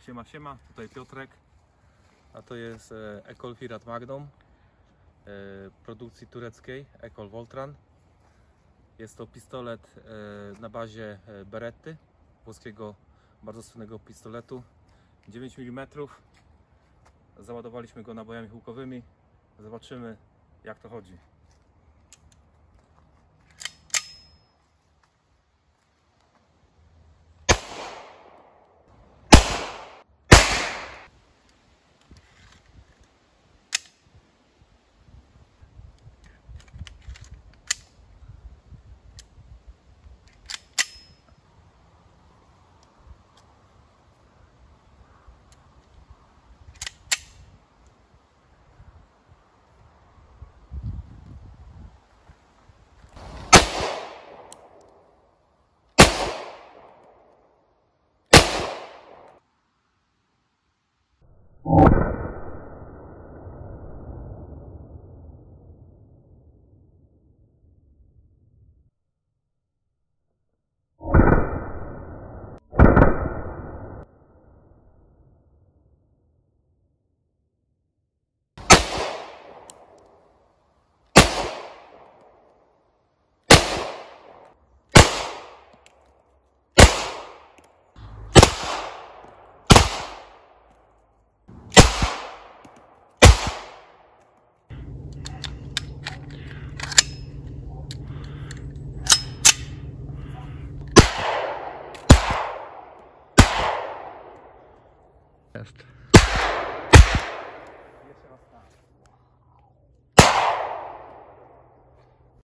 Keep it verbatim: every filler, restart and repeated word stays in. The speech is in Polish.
Siema, siema, tutaj Piotrek, a to jest Ecol Firat Magnum produkcji tureckiej, Ecol Voltran. Jest to pistolet na bazie Beretty, włoskiego bardzo słynnego pistoletu, dziewięć milimetrów. Załadowaliśmy go nabojami hukowymi. Zobaczymy, jak to chodzi. Jest.